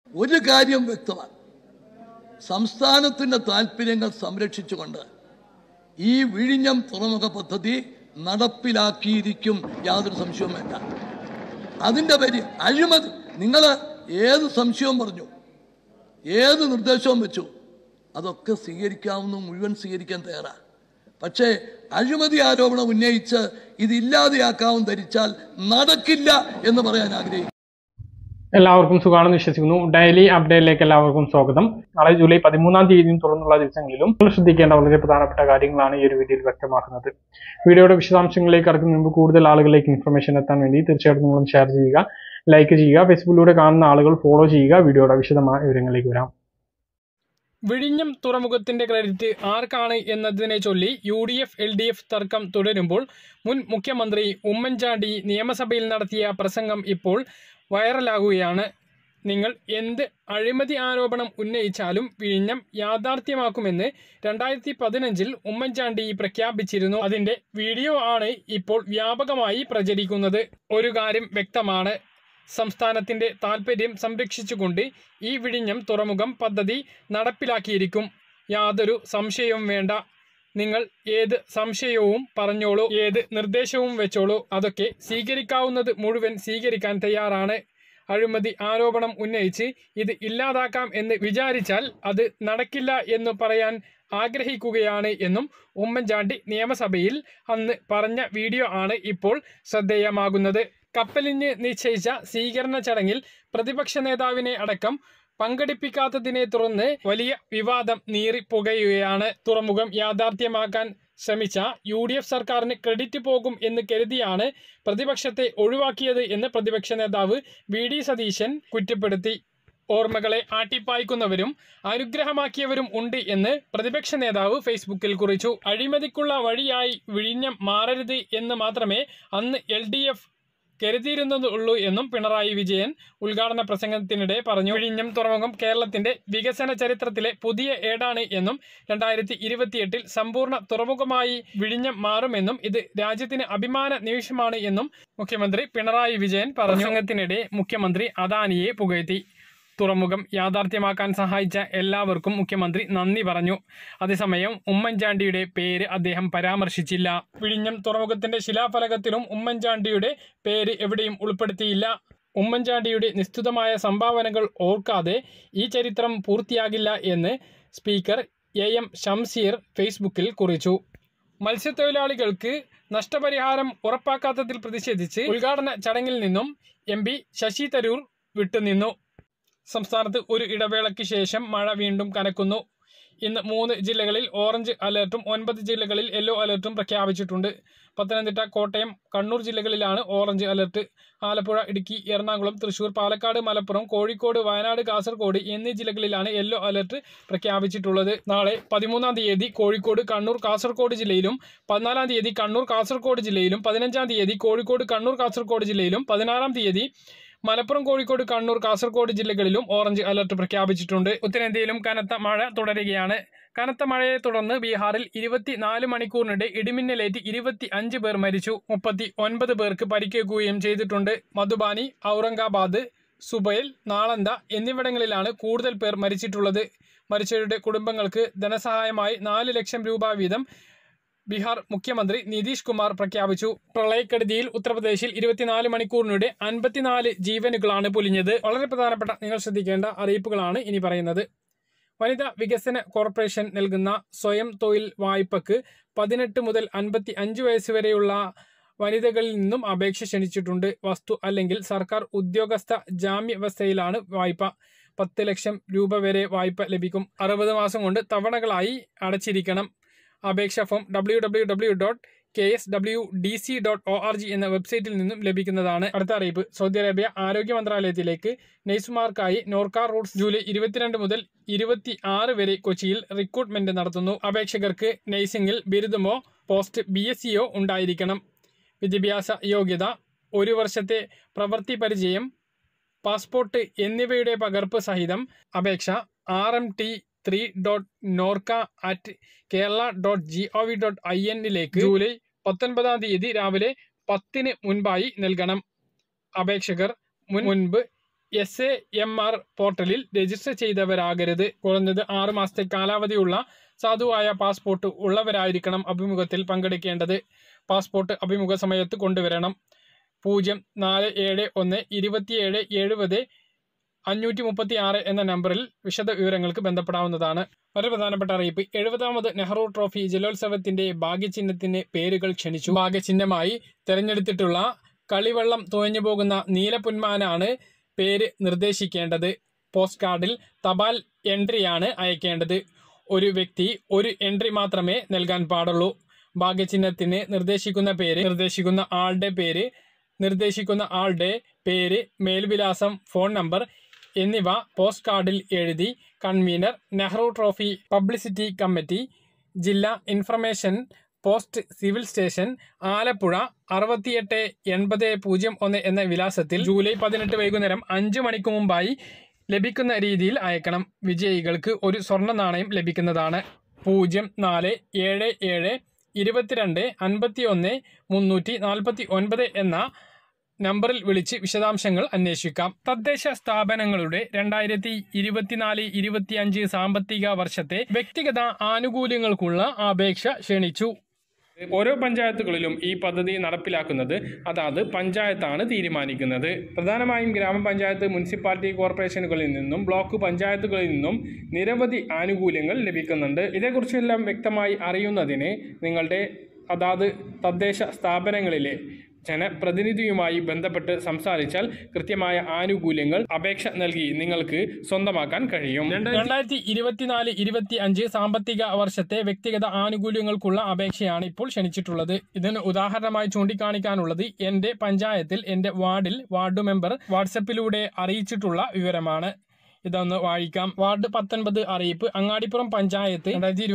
ഒരു കാര്യം വ്യക്തമാണ്, സംസ്ഥാനത്തിൻ്റെ താല്പര്യങ്ങൾ സംരക്ഷിച്ചുകൊണ്ട് ഈ വിഴിഞ്ഞം തുറമുഖ പദ്ധതി നടപ്പിലാക്കിയിരിക്കും, യാതൊരു സംശയവും വേണ്ട. അതിൻ്റെ പേര് അഴിമതി. നിങ്ങൾ ഏത് സംശയവും പറഞ്ഞു, ഏത് നിർദ്ദേശവും വെച്ചു, അതൊക്കെ സ്വീകരിക്കാവുന്ന മുഴുവൻ സ്വീകരിക്കാൻ തയ്യാറാണ്. പക്ഷേ അഴിമതി ആരോപണം ഉന്നയിച്ച് ഇതില്ലാതെയാക്കാവും ധരിച്ചാൽ നടക്കില്ല എന്ന് പറയാൻ ആഗ്രഹിക്കുന്നു. എല്ലാവർക്കും സുഖമാണെന്ന് വിശ്വസിക്കുന്നു. ഡെയിലി അപ്ഡേറ്റിലേക്ക് എല്ലാവർക്കും സ്വാഗതം. നാളെ ജൂലൈ 13 തുറന്നുള്ള ദിവസങ്ങളിലും ശ്രദ്ധിക്കേണ്ട വളരെ പ്രധാനപ്പെട്ട കാര്യങ്ങളാണ് ഈ ഒരു വീഡിയോയിൽ വ്യക്തമാക്കുന്നത്. വീഡിയോയുടെ വിശദാംശങ്ങളിലേക്ക് കടക്കുന്നതിന് മുമ്പ് കൂടുതൽ ആളുകളിലേക്ക് ഇൻഫർമേഷൻ എത്താൻ വേണ്ടി തീർച്ചയായിട്ടും നിങ്ങളും ഷെയർ ചെയ്യുക, ലൈക്ക് ചെയ്യുക, ഫേസ്ബുക്കിലൂടെ കാണുന്ന ആളുകൾ ഫോളോ ചെയ്യുക. വീഡിയോയുടെ വിശദമായ വിവരങ്ങളിലേക്ക് വരാം. വിഴിഞ്ഞം തുറമുഖത്തിന്റെ ക്രെഡിറ്റ് ആർക്കാണ് എന്നതിനെ ചൊല്ലി UDF LDF തർക്കം തുടരുമ്പോൾ മുൻ മുഖ്യമന്ത്രി ഉമ്മൻചാണ്ടി നിയമസഭയിൽ നടത്തിയ പ്രസംഗം ഇപ്പോൾ വൈറലാകുകയാണ്. നിങ്ങൾ എന്ത് അഴിമതി ആരോപണം ഉന്നയിച്ചാലും വിഴിഞ്ഞം യാഥാർത്ഥ്യമാക്കുമെന്ന് 2015 ഉമ്മൻചാണ്ടി പ്രഖ്യാപിച്ചിരുന്നു. അതിന്റെ വീഡിയോ ആണ് ഇപ്പോൾ വ്യാപകമായി പ്രചരിക്കുന്നത്. ഒരു കാര്യം വ്യക്തമാണ്, സംസ്ഥാനത്തിന്റെ താൽപര്യം സംരക്ഷിച്ചുകൊണ്ട് ഈ വിഴിഞ്ഞം തുറമുഖം പദ്ധതി നടപ്പിലാക്കിയിരിക്കും. യാതൊരു സംശയവും വേണ്ട. നിങ്ങൾ ഏത് സംശയവും പറഞ്ഞോളൂ, ഏത് നിർദ്ദേശവും വെച്ചോളൂ, അതൊക്കെ സ്വീകരിക്കാവുന്നത് മുഴുവൻ സ്വീകരിക്കാൻ തയ്യാറാണ്. അഴിമതി ആരോപണം ഉന്നയിച്ച് ഇത് ഇല്ലാതാക്കാം എന്ന് വിചാരിച്ചാൽ അത് നടക്കില്ല എന്ന് പറയാൻ ആഗ്രഹിക്കുകയാണ് എന്നും ഉമ്മൻചാണ്ടി നിയമസഭയിൽ അന്ന് പറഞ്ഞ വീഡിയോ ആണ് ഇപ്പോൾ ശ്രദ്ധേയമാകുന്നത്. കപ്പലിന് നിശ്ചയിച്ച സ്വീകരണ ചടങ്ങിൽ പ്രതിപക്ഷ നേതാവിനെ അടക്കം പങ്കെടുപ്പിക്കാത്തതിനെ തുടർന്ന് വലിയ വിവാദം നീറിപ്പുകയുകയാണ്. തുറമുഖം യാഥാർത്ഥ്യമാക്കാൻ ശ്രമിച്ച UDF സർക്കാരിന് ക്രെഡിറ്റ് പോകും എന്ന് കരുതിയാണ് പ്രതിപക്ഷത്തെ ഒഴിവാക്കിയത് എന്ന് പ്രതിപക്ഷ നേതാവ് VD സതീശൻ കുറ്റപ്പെടുത്തി. ഓർമ്മകളെ ആട്ടിപ്പായിക്കുന്നവരും അനുഗ്രഹമാക്കിയവരും ഉണ്ട് എന്ന് പ്രതിപക്ഷ നേതാവ് ഫേസ്ബുക്കിൽ കുറിച്ചു. അഴിമതിക്കുള്ള വഴിയായി വിഴിഞ്ഞം മാറരുത് എന്ന് മാത്രമേ അന്ന് LDF കരുതിയിരുന്നതുള്ളൂ എന്നും പിണറായി വിജയൻ ഉദ്ഘാടന പ്രസംഗത്തിനിടെ പറഞ്ഞു. വിഴിഞ്ഞം തുറമുഖം കേരളത്തിന്റെ വികസന ചരിത്രത്തിലെ പുതിയ ഏടാണ് എന്നും 2028 സമ്പൂർണ്ണ തുറമുഖമായി വിഴിഞ്ഞം മാറുമെന്നും ഇത് രാജ്യത്തിന് അഭിമാന നിമിഷമാണ് എന്നും മുഖ്യമന്ത്രി പിണറായി വിജയൻ പറഞ്ഞു. പ്രസംഗത്തിനിടെ മുഖ്യമന്ത്രി അദാനിയെ പുകഴ്ത്തി. തുറമുഖം യാഥാർത്ഥ്യമാക്കാൻ സഹായിച്ച എല്ലാവർക്കും മുഖ്യമന്ത്രി നന്ദി പറഞ്ഞു. അതേസമയം ഉമ്മൻചാണ്ടിയുടെ പേര് അദ്ദേഹം പരാമർശിച്ചില്ല. വിഴിഞ്ഞം തുറമുഖത്തിന്റെ ശിലാഫലകത്തിലും ഉമ്മൻചാണ്ടിയുടെ പേര് എവിടെയും ഉൾപ്പെടുത്തിയില്ല. ഉമ്മൻചാണ്ടിയുടെ നിസ്തുതമായ സംഭാവനകൾ ഓർക്കാതെ ഈ ചരിത്രം പൂർത്തിയാകില്ല എന്ന് സ്പീക്കർ AM ഷംസീർ ഫേസ്ബുക്കിൽ കുറിച്ചു. മത്സ്യത്തൊഴിലാളികൾക്ക് നഷ്ടപരിഹാരം ഉറപ്പാക്കാത്തതിൽ പ്രതിഷേധിച്ച് ഉദ്ഘാടന ചടങ്ങിൽ നിന്നും MP ശശി തരൂർ വിട്ടുനിന്നു. സംസ്ഥാനത്ത് ഒരു ഇടവേളയ്ക്ക് ശേഷം മഴ വീണ്ടും കനക്കുന്നു. ഇന്ന് 3 ജില്ലകളിൽ ഓറഞ്ച് അലർട്ടും 9 ജില്ലകളിൽ യെല്ലോ അലർട്ടും പ്രഖ്യാപിച്ചിട്ടുണ്ട്. പത്തനംതിട്ട, കോട്ടയം, കണ്ണൂർ ജില്ലകളിലാണ് ഓറഞ്ച് അലർട്ട്. ആലപ്പുഴ, ഇടുക്കി, എറണാകുളം, തൃശൂർ, പാലക്കാട്, മലപ്പുറം, കോഴിക്കോട്, വയനാട്, കാസർഗോഡ് എന്നീ ജില്ലകളിലാണ് യെല്ലോ അലർട്ട് പ്രഖ്യാപിച്ചിട്ടുള്ളത്. നാളെ 13 കോഴിക്കോട്, കണ്ണൂർ, കാസർഗോഡ് ജില്ലയിലും 14 കണ്ണൂർ, കാസർഗോഡ് ജില്ലയിലും 15 കോഴിക്കോട്, കണ്ണൂർ, കാസർഗോഡ് ജില്ലയിലും 16 മലപ്പുറം, കോഴിക്കോട്, കണ്ണൂർ, കാസർഗോഡ് ജില്ലകളിലും ഓറഞ്ച് അലർട്ട് പ്രഖ്യാപിച്ചിട്ടുണ്ട്. ഉത്തരേന്ത്യയിലും കനത്ത മഴ തുടരുകയാണ്. കനത്ത മഴയെ തുടർന്ന് ബീഹാറിൽ 24 മണിക്കൂറിനിടെ ഇടിമിന്നലേറ്റ് 25 പേർ മരിച്ചു. 39 പേർക്ക് പരിക്കേൽക്കുകയും ചെയ്തിട്ടുണ്ട്. മധുബാനി, ഔറംഗാബാദ്, സുബൈൽ, നാളന്ദ എന്നിവിടങ്ങളിലാണ് കൂടുതൽ പേർ മരിച്ചിട്ടുള്ളത്. മരിച്ചവരുടെ കുടുംബങ്ങൾക്ക് ധനസഹായമായി 4 ലക്ഷം രൂപ വീതം ബീഹാർ മുഖ്യമന്ത്രി നിതീഷ് കുമാർ പ്രഖ്യാപിച്ചു. പ്രളയക്കെടുതിയിൽ ഉത്തർപ്രദേശിൽ 24 മണിക്കൂറിനിടെ 54 ജീവനുകളാണ് പൊലിഞ്ഞത്. വളരെ പ്രധാനപ്പെട്ട നിങ്ങൾ ശ്രദ്ധിക്കേണ്ട അറിയിപ്പുകളാണ് ഇനി പറയുന്നത്. വനിതാ വികസന കോർപ്പറേഷൻ നൽകുന്ന സ്വയം തൊഴിൽ വായ്പക്ക് 18 മുതൽ 55 വയസ്സ് വരെയുള്ള വനിതകളിൽ നിന്നും അപേക്ഷ ക്ഷണിച്ചിട്ടുണ്ട്. വസ്തു അല്ലെങ്കിൽ സർക്കാർ ഉദ്യോഗസ്ഥ ജാമ്യ വ്യവസ്ഥയിലാണ് വായ്പ. 10 ലക്ഷം രൂപ വരെ വായ്പ ലഭിക്കും. 60 മാസം കൊണ്ട് തവണകളായി അടച്ചിരിക്കണം. അപേക്ഷ ഫോം www.kswdc.org എന്ന വെബ്സൈറ്റിൽ നിന്നും ലഭിക്കുന്നതാണ്. അടുത്ത അറിയിപ്പ്, സൗദി അറേബ്യ ആരോഗ്യ മന്ത്രാലയത്തിലേക്ക് നഴ്സുമാർക്കായി നോർക്ക റൂട്ട്സ് ജൂലൈ 22 മുതൽ 26 വരെ കൊച്ചിയിൽ റിക്രൂട്ട്മെന്റ് നടത്തുന്നു. അപേക്ഷകർക്ക് നഴ്സിംഗിൽ ബിരുദമോ പോസ്റ്റ് BSc ഉണ്ടായിരിക്കണം. വിദ്യാഭ്യാസ യോഗ്യത, 1 വർഷത്തെ പ്രവൃത്തി പരിചയം, പാസ്പോർട്ട് എന്നിവയുടെ പകർപ്പ് സഹിതം അപേക്ഷ rmt3.norca@kerala.gov.in ജൂലൈ 19 രാവിലെ 10 മുൻപായി നൽകണം. അപേക്ഷകർ മുൻപ് SAMR പോർട്ടലിൽ രജിസ്റ്റർ ചെയ്തവരാകരുത്. കുറഞ്ഞത് 6 മാസത്തെ കാലാവധിയുള്ള സാധുവായ പാസ്പോർട്ട് ഉള്ളവരായിരിക്കണം അഭിമുഖത്തിൽ പങ്കെടുക്കേണ്ടത്. പാസ്പോർട്ട് അഭിമുഖ സമയത്ത് കൊണ്ടുവരണം. 0472770 എന്ന നമ്പറിൽ വിശദ വിവരങ്ങൾക്ക് ബന്ധപ്പെടാവുന്നതാണ്. വളരെ പ്രധാനപ്പെട്ട അറിയിപ്പ്. 70ാമത് നെഹ്റു ട്രോഫി ജലോത്സവത്തിന്റെ ഭാഗ്യചിഹ്നത്തിന് പേരുകൾ ക്ഷണിച്ചു. ഭാഗ്യചിഹ്നമായി തെരഞ്ഞെടുത്തിട്ടുള്ള കളിവെള്ളം തുഴഞ്ഞു പോകുന്ന നീലപ്പൊന്മാനാണ് പേര് നിർദ്ദേശിക്കേണ്ടത്. പോസ്റ്റ് കാർഡിൽ തപാൽ എൻട്രിയാണ് അയക്കേണ്ടത്. ഒരു വ്യക്തി ഒരു എൻട്രി മാത്രമേ നൽകാൻ പാടുള്ളൂ. ഭാഗ്യചിഹ്നത്തിന് നിർദ്ദേശിക്കുന്ന ആളുടെ പേര്, മേൽവിലാസം, ഫോൺ നമ്പർ എന്നിവ പോസ്റ്റ് കാർഡിൽ എഴുതി convener, Nehru trophy publicity committee, ജില്ലാ information post, civil station, Alappuzha 688001 എന്ന വിലാസത്തിൽ ജൂലൈ 18 വൈകുന്നേരം 5 മണിക്ക് മുമ്പായി ലഭിക്കുന്ന രീതിയിൽ അയക്കണം. വിജയികൾക്ക് ഒരു സ്വർണ്ണ നാണയം ലഭിക്കുന്നതാണ്. 04772251 എന്ന നമ്പറിൽ വിളിച്ച് വിശദാംശങ്ങൾ അന്വേഷിക്കാം. തദ്ദേശ സ്ഥാപനങ്ങളുടെ 2024-25 സാമ്പത്തിക വർഷത്തെ വ്യക്തിഗത ആനുകൂല്യങ്ങൾക്കുള്ള അപേക്ഷ ക്ഷണിച്ചു. ഓരോ പഞ്ചായത്തുകളിലും ഈ പദ്ധതി നടപ്പിലാക്കുന്നത് അതാത് പഞ്ചായത്താണ് തീരുമാനിക്കുന്നത്. പ്രധാനമായും ഗ്രാമപഞ്ചായത്ത്, മുനിസിപ്പാലിറ്റി കോർപ്പറേഷനുകളിൽ നിന്നും ബ്ലോക്ക് പഞ്ചായത്തുകളിൽ നിന്നും നിരവധി ആനുകൂല്യങ്ങൾ ലഭിക്കുന്നുണ്ട്. ഇതേക്കുറിച്ചെല്ലാം വ്യക്തമായി അറിയുന്നതിന് നിങ്ങളുടെ അതാത് തദ്ദേശ സ്ഥാപനങ്ങളിലെ ജനപ്രതിനിധിയുമായി ബന്ധപ്പെട്ട് സംസാരിച്ചാൽ കൃത്യമായ ആനുകൂല്യങ്ങൾ അപേക്ഷ നൽകി നിങ്ങൾക്ക് സ്വന്തമാക്കാൻ കഴിയും. 2024-25 സാമ്പത്തിക വർഷത്തെ വ്യക്തിഗത ആനുകൂല്യങ്ങൾക്കുള്ള അപേക്ഷയാണ് ഇപ്പോൾ ക്ഷണിച്ചിട്ടുള്ളത്. ഇതിന് ഉദാഹരണമായി ചൂണ്ടിക്കാണിക്കാനുള്ളത് എന്റെ പഞ്ചായത്തിൽ എന്റെ വാർഡ് മെമ്പർ വാട്സപ്പിലൂടെ അറിയിച്ചിട്ടുള്ള വിവരമാണ്. ഇതൊന്ന് വായിക്കാം. വാർഡ് 19 അറിയിപ്പ്. അങ്ങാടിപ്പുറം പഞ്ചായത്ത്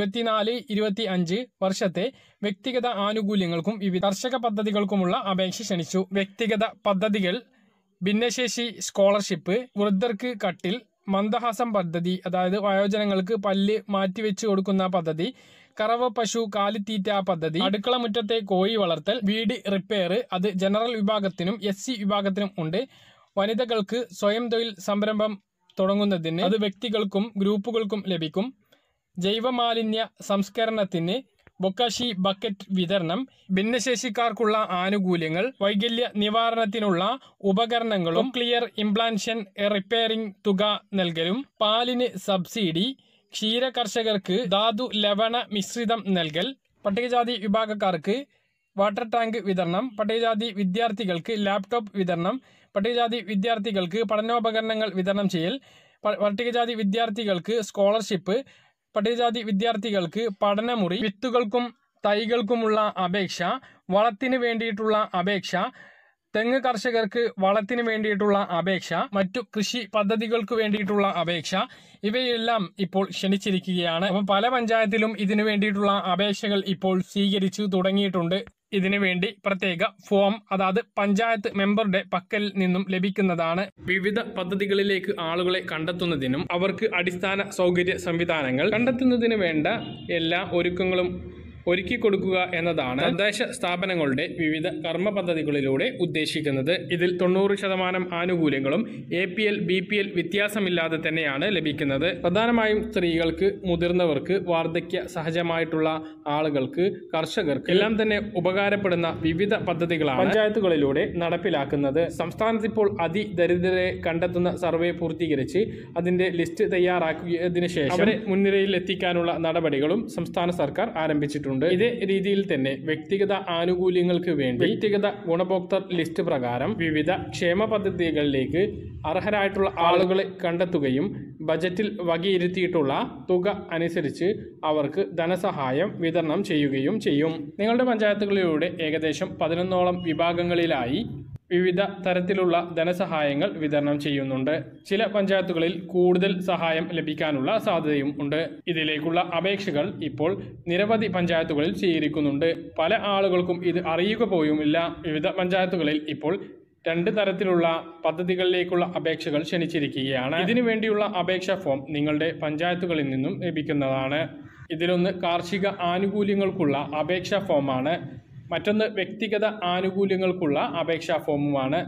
2024-25 വർഷത്തെ വ്യക്തിഗത ആനുകൂല്യങ്ങൾക്കും വിവിധ കർഷക പദ്ധതികൾക്കുമുള്ള അപേക്ഷ ക്ഷണിച്ചു. വ്യക്തിഗത പദ്ധതികൾ: ഭിന്നശേഷി സ്കോളർഷിപ്പ്, വൃദ്ധർക്ക് കട്ടിൽ, മന്ദഹാസം പദ്ധതി, അതായത് വയോജനങ്ങൾക്ക് പല്ല് മാറ്റിവെച്ചു കൊടുക്കുന്ന പദ്ധതി, കറവ പശു കാലിത്തീറ്റ പദ്ധതി, അടുക്കള മുറ്റത്തെ കോഴി വളർത്തൽ, വീട് റിപ്പയർ, അത് ജനറൽ വിഭാഗത്തിനും SC വിഭാഗത്തിനും ഉണ്ട്. വനിതകൾക്ക് സ്വയം തൊഴിൽ സംരംഭം തുടങ്ങുന്നതിന് അത് വ്യക്തികൾക്കും ഗ്രൂപ്പുകൾക്കും ലഭിക്കും. ജൈവമാലിന്യ സംസ്കരണത്തിന് ബൊക്കാഷി ബക്കറ്റ് വിതരണം, ഭിന്നശേഷിക്കാർക്കുള്ള ആനുകൂല്യങ്ങൾ, വൈകല്യ നിവാരണത്തിനുള്ള ഉപകരണങ്ങളും ക്ലിയർ ഇംപ്ലാന്റേഷൻ റിപ്പയറിംഗ് തുക നൽകലും, പാലിന് സബ്സിഡി, ക്ഷീര കർഷകർക്ക് ധാതു ലവണ മിശ്രിതം നൽകൽ, പട്ടികജാതി വിഭാഗക്കാർക്ക് വാട്ടർ ടാങ്ക് വിതരണം, പട്ടികജാതി വിദ്യാർത്ഥികൾക്ക് ലാപ്ടോപ്പ് വിതരണം, പട്ടികജാതി വിദ്യാർത്ഥികൾക്ക് പഠനോപകരണങ്ങൾ വിതരണം ചെയ്യൽ, പട്ടികജാതി വിദ്യാർത്ഥികൾക്ക് സ്കോളർഷിപ്പ്, പട്ടികജാതി വിദ്യാർത്ഥികൾക്ക് പഠനമുറി, വിത്തുകൾക്കും തൈകൾക്കുമുള്ള അപേക്ഷ, വളത്തിന് വേണ്ടിയിട്ടുള്ള അപേക്ഷ, തെങ്ങ് കർഷകർക്ക് വളത്തിന് വേണ്ടിയിട്ടുള്ള അപേക്ഷ, മറ്റു കൃഷി പദ്ധതികൾക്ക് വേണ്ടിയിട്ടുള്ള അപേക്ഷ, ഇവയെല്ലാം ഇപ്പോൾ ക്ഷണിച്ചിരിക്കുകയാണ്. അപ്പം പല പഞ്ചായത്തിലും ഇതിനു വേണ്ടിയിട്ടുള്ള അപേക്ഷകൾ ഇപ്പോൾ സ്വീകരിച്ചു തുടങ്ങിയിട്ടുണ്ട്. ഇതിനു വേണ്ടി പ്രത്യേക ഫോം അതാത് പഞ്ചായത്ത് മെമ്പറുടെ പക്കൽ നിന്നും ലഭിക്കുന്നതാണ്. വിവിധ പദ്ധതികളിലേക്ക് ആളുകളെ കണ്ടെത്തുന്നതിനും അവർക്ക് അടിസ്ഥാന സൗകര്യ സംവിധാനങ്ങൾ കണ്ടെത്തുന്നതിന് വേണ്ട എല്ലാ ഒരുക്കങ്ങളും ഒരുക്കി കൊടുക്കുക എന്നതാണ് തദ്ദേശ സ്ഥാപനങ്ങളുടെ വിവിധ കർമ്മ പദ്ധതികളിലൂടെ ഉദ്ദേശിക്കുന്നത്. ഇതിൽ 90% ആനുകൂല്യങ്ങളും APL BPL വ്യത്യാസമില്ലാതെ തന്നെയാണ് ലഭിക്കുന്നത്. പ്രധാനമായും സ്ത്രീകൾക്ക്, മുതിർന്നവർക്ക്, വാർദ്ധക്യ സഹജമായിട്ടുള്ള ആളുകൾക്ക്, കർഷകർക്ക് എല്ലാം തന്നെ ഉപകാരപ്പെടുന്ന വിവിധ പദ്ധതികളാണ് പഞ്ചായത്തുകളിലൂടെ നടപ്പിലാക്കുന്നത്. സംസ്ഥാനത്ത് ഇപ്പോൾ അതിദരിദ്രരെ കണ്ടെത്തുന്ന സർവേ പൂർത്തീകരിച്ച് അതിന്റെ ലിസ്റ്റ് തയ്യാറാക്കിയതിനു ശേഷം അവരെ മുൻനിരയിൽ എത്തിക്കാനുള്ള നടപടികളും സംസ്ഥാന സർക്കാർ ആരംഭിച്ചിട്ടുണ്ട്. ഇതേ രീതിയിൽ തന്നെ വ്യക്തിഗത ആനുകൂല്യങ്ങൾക്ക് വേണ്ടി വ്യക്തിഗത ഗുണഭോക്തൃ ലിസ്റ്റ് പ്രകാരം വിവിധ ക്ഷേമ പദ്ധതികളിലേക്ക് അർഹരായിട്ടുള്ള ആളുകളെ കണ്ടെത്തുകയും ബജറ്റിൽ വകയിരുത്തിയിട്ടുള്ള തുക അനുസരിച്ച് അവർക്ക് ധനസഹായം വിതരണം ചെയ്യുകയും ചെയ്യും. നിങ്ങളുടെ പഞ്ചായത്തുകളിലൂടെ ഏകദേശം 11ഓളം വിഭാഗങ്ങളിലായി വിവിധ തരത്തിലുള്ള ധനസഹായങ്ങൾ വിതരണം ചെയ്യുന്നുണ്ട്. ചില പഞ്ചായത്തുകളിൽ കൂടുതൽ സഹായം ലഭിക്കാനുള്ള സാധ്യതയും ഉണ്ട്. ഇതിലേക്കുള്ള അപേക്ഷകൾ ഇപ്പോൾ നിരവധി പഞ്ചായത്തുകളിൽ സ്വീകരിക്കുന്നുണ്ട്. പല ആളുകൾക്കും ഇത് അറിയുക പോലുമില്ല. വിവിധ പഞ്ചായത്തുകളിൽ ഇപ്പോൾ 2 തരത്തിലുള്ള പദ്ധതികളിലേക്കുള്ള അപേക്ഷകൾ ക്ഷണിച്ചിരിക്കുകയാണ്. ഇതിനു വേണ്ടിയുള്ള അപേക്ഷാ ഫോം നിങ്ങളുടെ പഞ്ചായത്തുകളിൽ നിന്നും ലഭിക്കുന്നതാണ്. ഇതിലൊന്ന് കാർഷിക ആനുകൂല്യങ്ങൾക്കുള്ള അപേക്ഷാ ഫോമാണ്. മറ്റൊന്ന് വ്യക്തിഗത ആനുകൂല്യങ്ങൾക്കുള്ള അപേക്ഷാ ഫോമുമാണ്.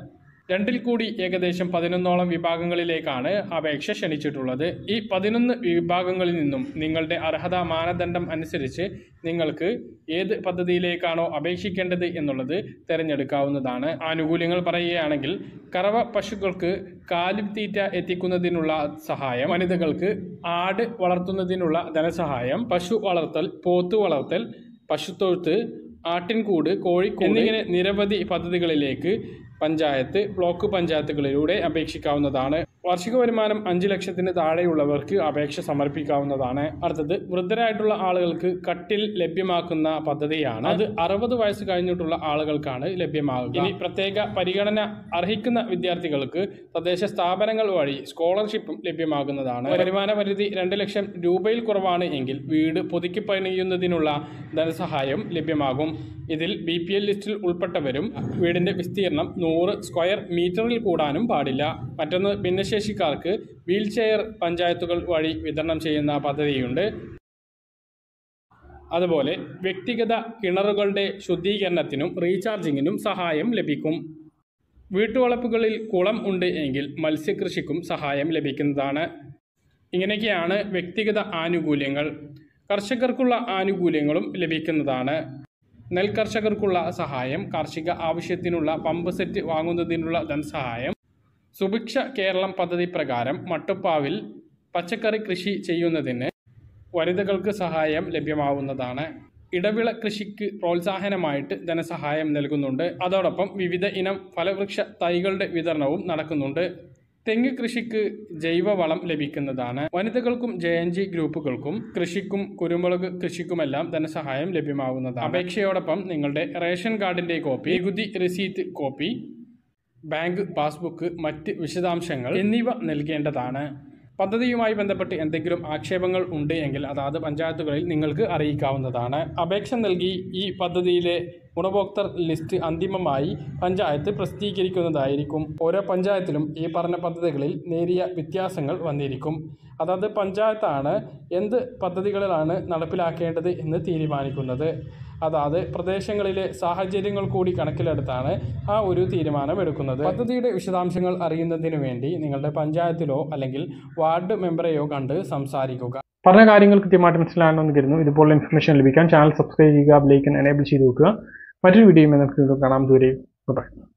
രണ്ടിൽ കൂടി ഏകദേശം 11ഓളം വിഭാഗങ്ങളിലേക്കാണ് അപേക്ഷ ക്ഷണിച്ചിട്ടുള്ളത്. ഈ 11 വിഭാഗങ്ങളിൽ നിന്നും നിങ്ങളുടെ അർഹതാ മാനദണ്ഡം അനുസരിച്ച് നിങ്ങൾക്ക് ഏത് പദ്ധതിയിലേക്കാണോ അപേക്ഷിക്കേണ്ടത് എന്നുള്ളത് തിരഞ്ഞെടുക്കാവുന്നതാണ്. ആനുകൂല്യങ്ങൾ പറയുകയാണെങ്കിൽ കറവ പശുക്കൾക്ക് കാലിത്തീറ്റ എത്തിക്കുന്നതിനുള്ള സഹായം, വനിതകൾക്ക് ആട് വളർത്തുന്നതിനുള്ള ധനസഹായം, പശു വളർത്തൽ, പോത്ത് വളർത്തൽ, പശുത്തൊഴുത്ത്, ആട്ടിൻകൂട്, കോഴിക്കൂട് എന്നിങ്ങനെ നിരവധി പദ്ധതികളിലേക്ക് പഞ്ചായത്ത്, ബ്ലോക്ക് പഞ്ചായത്തുകളിലൂടെ അപേക്ഷിക്കാവുന്നതാണ്. വാർഷിക വരുമാനം 5 ലക്ഷത്തിന് താഴെയുള്ളവർക്ക് അപേക്ഷ സമർപ്പിക്കാവുന്നതാണ്. അടുത്തത് വൃദ്ധരായിട്ടുള്ള ആളുകൾക്ക് കട്ടിൽ ലഭ്യമാക്കുന്ന പദ്ധതിയാണ്. അത് 60 വയസ്സ് കഴിഞ്ഞിട്ടുള്ള ആളുകൾക്കാണ് ലഭ്യമാകുക. ഇനി പ്രത്യേക പരിഗണന അർഹിക്കുന്ന വിദ്യാർത്ഥികൾക്ക് തദ്ദേശ സ്ഥാപനങ്ങൾ വഴി സ്കോളർഷിപ്പും ലഭ്യമാകുന്നതാണ്. വരുമാന പരിധി 2 ലക്ഷം രൂപയിൽ കുറവാണ് എങ്കിൽ വീട് പുതുക്കി പണിയുന്നതിനുള്ള ധനസഹായം ലഭ്യമാകും. ഇതിൽ BPL ലിസ്റ്റിൽ ഉൾപ്പെട്ടവരും വീടിന്റെ വിസ്തീർണം 100 സ്ക്വയർ മീറ്ററിൽ കൂടാനും പാടില്ല. മറ്റൊന്ന് ഭിന്നശേഷിക്കാർക്ക് വീൽ ചെയർ പഞ്ചായത്തുകൾ വഴി വിതരണം ചെയ്യുന്ന പദ്ധതിയുണ്ട്. അതുപോലെ വ്യക്തിഗത കിണറുകളുടെ ശുദ്ധീകരണത്തിനും റീചാർജിങ്ങിനും സഹായം ലഭിക്കും. വീട്ടുവളപ്പുകളിൽ കുളം ഉണ്ട് എങ്കിൽ മത്സ്യകൃഷിക്കും സഹായം ലഭിക്കുന്നതാണ്. ഇങ്ങനെയൊക്കെയാണ് വ്യക്തിഗത ആനുകൂല്യങ്ങൾ. കർഷകർക്കുള്ള ആനുകൂല്യങ്ങളും ലഭിക്കുന്നതാണ്. നെൽകർഷകർക്കുള്ള സഹായം, കാർഷിക ആവശ്യത്തിനുള്ള പമ്പ് സെറ്റ് വാങ്ങുന്നതിനുള്ള ധനസഹായം, സുഭിക്ഷ കേരളം പദ്ധതി പ്രകാരം മട്ടുപ്പാവിൽ പച്ചക്കറി കൃഷി ചെയ്യുന്നതിന് വനിതകൾക്ക് സഹായം ലഭ്യമാവുന്നതാണ്. ഇടവിള കൃഷിക്ക് പ്രോത്സാഹനമായിട്ട് ധനസഹായം നൽകുന്നുണ്ട്. അതോടൊപ്പം വിവിധ ഇനം ഫലവൃക്ഷ തൈകളുടെ വിതരണവും നടക്കുന്നുണ്ട്. തെങ്ങ് കൃഷിക്ക് ജൈവവളം ലഭിക്കുന്നതാണ്. വനിതകൾക്കും JNG ഗ്രൂപ്പുകൾക്കും കൃഷിക്കും കുരുമുളക് കൃഷിക്കുമെല്ലാം ധനസഹായം ലഭ്യമാവുന്നതാണ്. അപേക്ഷയോടൊപ്പം നിങ്ങളുടെ റേഷൻ കാർഡിന്റെ കോപ്പി, നികുതി രസീറ്റ് കോപ്പി, ബാങ്ക് പാസ്ബുക്ക്, മറ്റ് വിശദാംശങ്ങൾ എന്നിവ നൽകേണ്ടതാണ്. പദ്ധതിയുമായി ബന്ധപ്പെട്ട് എന്തെങ്കിലും ആക്ഷേപങ്ങൾ ഉണ്ട് എങ്കിൽ അതാത് പഞ്ചായത്തുകളിൽ നിങ്ങൾക്ക് അറിയിക്കാവുന്നതാണ്. അപേക്ഷ നൽകി ഈ പദ്ധതിയിലെ ഗുണഭോക്തൃ ലിസ്റ്റ് അന്തിമമായി പഞ്ചായത്ത് പ്രസിദ്ധീകരിക്കുന്നതായിരിക്കും. ഓരോ പഞ്ചായത്തിലും ഈ പറഞ്ഞ പദ്ധതികളിൽ നേരിയ വ്യത്യാസങ്ങൾ വന്നിരിക്കും. അതായത് പഞ്ചായത്താണ് എന്ത് പദ്ധതികളിലാണ് നടപ്പിലാക്കേണ്ടത് എന്ന് തീരുമാനിക്കുന്നത്. അതാത് പ്രദേശങ്ങളിലെ സാഹചര്യങ്ങൾ കൂടി കണക്കിലെടുത്താണ് ആ ഒരു തീരുമാനം എടുക്കുന്നത്. പദ്ധതിയുടെ വിശദാംശങ്ങൾ അറിയുന്നതിന് വേണ്ടി നിങ്ങളുടെ പഞ്ചായത്തിലോ അല്ലെങ്കിൽ വാർഡ് മെമ്പറെയോ കണ്ട് സംസാരിക്കുക. പറഞ്ഞ കാര്യങ്ങൾ കൃത്യമായിട്ട് മനസ്സിലാണെന്ന് കരുതുന്നു. ഇതുപോലുള്ള ഇൻഫർമേഷൻ ലഭിക്കാൻ ചാനൽ സബ്സ്ക്രൈബ് ചെയ്യുക, ബെൽ ഐക്കൺ എനേബിൾ ചെയ്ത് വെക്കുക. മറ്റൊരു വീഡിയോയുമായി നമുക്ക് കാണാം. ദൂരെ ബൈ.